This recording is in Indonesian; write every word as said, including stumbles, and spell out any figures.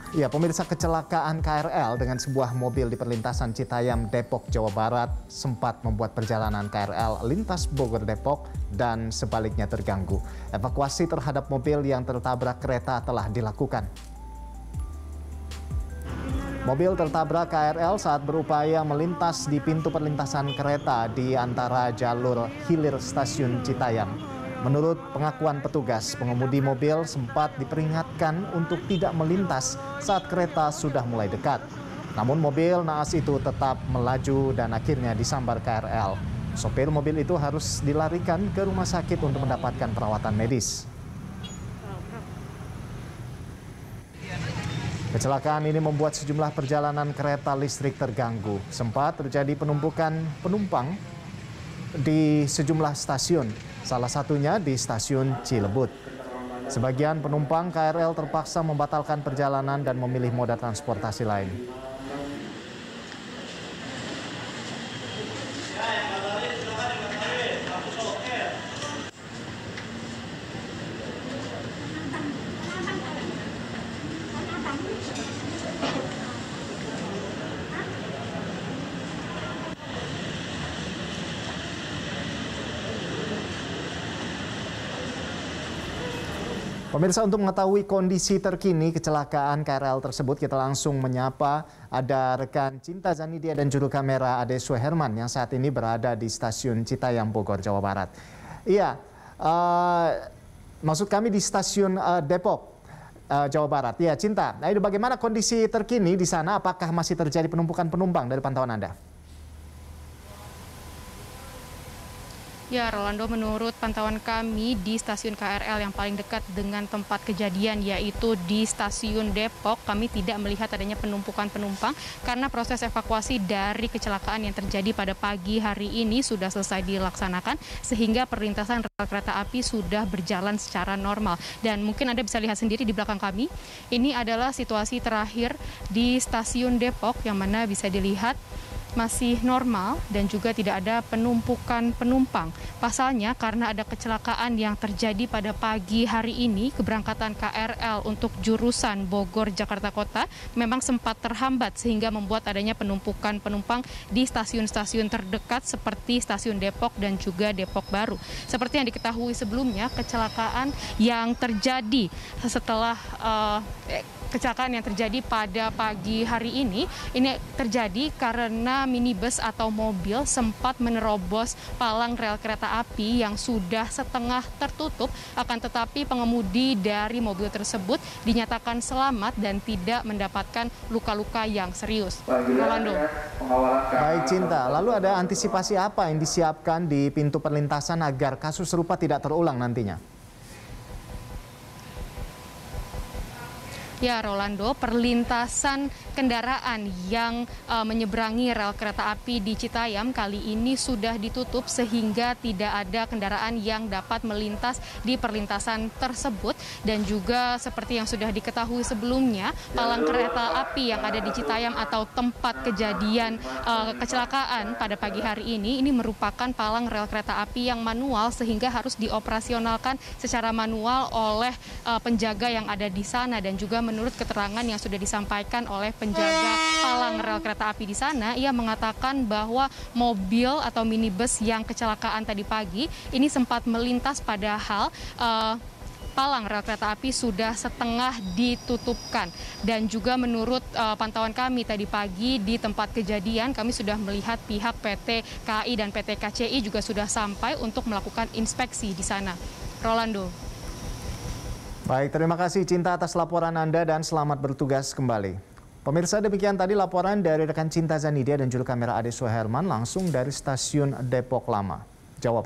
Ya, pemirsa, kecelakaan K R L dengan sebuah mobil di perlintasan Citayam, Depok, Jawa Barat sempat membuat perjalanan K R L lintas Bogor, Depok dan sebaliknya terganggu. Evakuasi terhadap mobil yang tertabrak kereta telah dilakukan. Mobil tertabrak K R L saat berupaya melintas di pintu perlintasan kereta di antara jalur hilir stasiun Citayam. Menurut pengakuan petugas, pengemudi mobil sempat diperingatkan untuk tidak melintas saat kereta sudah mulai dekat. Namun mobil naas itu tetap melaju dan akhirnya disambar K R L. Sopir mobil itu harus dilarikan ke rumah sakit untuk mendapatkan perawatan medis. Kecelakaan ini membuat sejumlah perjalanan kereta listrik terganggu. Sempat terjadi penumpukan penumpang di sejumlah stasiun, salah satunya di stasiun Cilebut. Sebagian penumpang K R L terpaksa membatalkan perjalanan dan memilih moda transportasi lain. Pemirsa, untuk mengetahui kondisi terkini kecelakaan K R L tersebut, kita langsung menyapa ada rekan Cinta Zanidia dan juru kamera Ade Suherman yang saat ini berada di stasiun Citayam, Bogor, Jawa Barat. Iya, uh, maksud kami di stasiun uh, Depok, uh, Jawa Barat. Iya, Cinta. Nah, ini bagaimana kondisi terkini di sana? Apakah masih terjadi penumpukan penumpang dari pantauan Anda? Ya, Rolando, menurut pantauan kami di stasiun K R L yang paling dekat dengan tempat kejadian, yaitu di stasiun Depok, kami tidak melihat adanya penumpukan penumpang karena proses evakuasi dari kecelakaan yang terjadi pada pagi hari ini sudah selesai dilaksanakan, sehingga perlintasan rel kereta api sudah berjalan secara normal. Dan mungkin Anda bisa lihat sendiri di belakang kami, ini adalah situasi terakhir di stasiun Depok yang mana bisa dilihat masih normal dan juga tidak ada penumpukan penumpang. Pasalnya karena ada kecelakaan yang terjadi pada pagi hari ini, keberangkatan K R L untuk jurusan Bogor Jakarta Kota memang sempat terhambat sehingga membuat adanya penumpukan penumpang di stasiun-stasiun terdekat seperti stasiun Depok dan juga Depok Baru. Seperti yang diketahui sebelumnya, kecelakaan yang terjadi setelah uh, kecelakaan yang terjadi pada pagi hari ini, ini terjadi karena minibus atau mobil sempat menerobos palang rel kereta api yang sudah setengah tertutup, akan tetapi pengemudi dari mobil tersebut dinyatakan selamat dan tidak mendapatkan luka-luka yang serius. Rolando. Baik, Cinta, lalu ada antisipasi apa yang disiapkan di pintu perlintasan agar kasus serupa tidak terulang nantinya? Ya, Rolando, perlintasan kendaraan yang uh, menyeberangi rel kereta api di Citayam kali ini sudah ditutup sehingga tidak ada kendaraan yang dapat melintas di perlintasan tersebut. Dan juga seperti yang sudah diketahui sebelumnya, palang kereta api yang ada di Citayam atau tempat kejadian uh, kecelakaan pada pagi hari ini, ini merupakan palang rel kereta api yang manual sehingga harus dioperasionalkan secara manual oleh uh, penjaga yang ada di sana. Dan juga menurut keterangan yang sudah disampaikan oleh penjaga palang rel kereta api di sana, ia mengatakan bahwa mobil atau minibus yang kecelakaan tadi pagi ini sempat melintas padahal uh, palang rel kereta api sudah setengah ditutupkan. Dan juga menurut uh, pantauan kami tadi pagi di tempat kejadian, kami sudah melihat pihak P T K A I dan P T K C I juga sudah sampai untuk melakukan inspeksi di sana. Rolando. Baik, terima kasih Cinta atas laporan Anda dan selamat bertugas kembali. Pemirsa, demikian tadi laporan dari rekan Cinta Zanidia dan juru kamera Ade Suherman langsung dari stasiun Depok Lama.